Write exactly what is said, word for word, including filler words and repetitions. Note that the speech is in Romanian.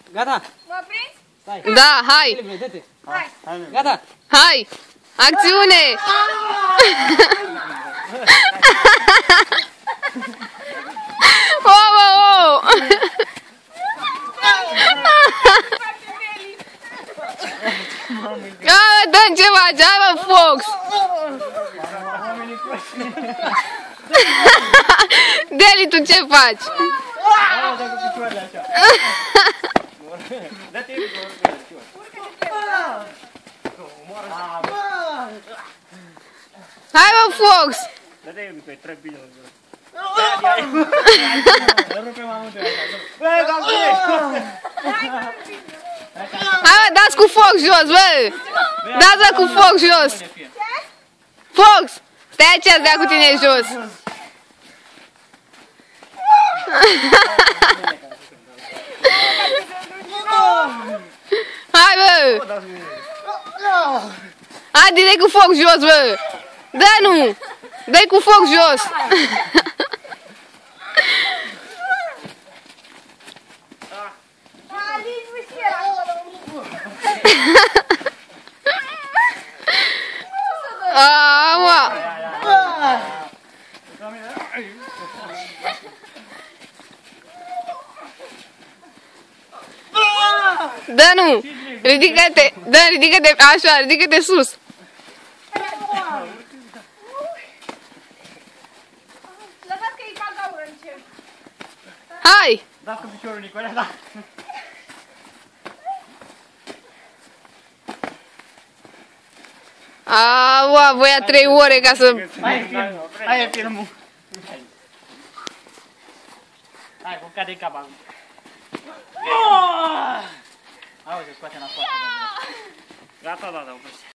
Gata? Mă prins? Stai. Da, hai! Hai! Gata? Hai! Acțiune! Oh, oh, oh! Hai, dă-mi ce faci, hai mă, Fox! Deli, tu ce faci? Hai mă, Fox! Hai mă, dați cu foc jos, bă! Dați-mă cu foc jos! Fox! Stai aici, să dea cu tine jos! Hai, bă! Hai direct cu foc jos, bă! Da, nu! Dă-i cu foc jos! Aaa, mă! Da, nu! Ridică-te! Da, ridică-te! Așa, ridică-te sus! Lăsați că e ca gaură în cer. Hai! Dați cu piciorul, Nicole, da! Aaa, voia trei ore ca să... Hai e filmul! Hai e filmul! Hai, cum cade cap acum! Auzi, scoate în afară! Gata, da, da, oprește!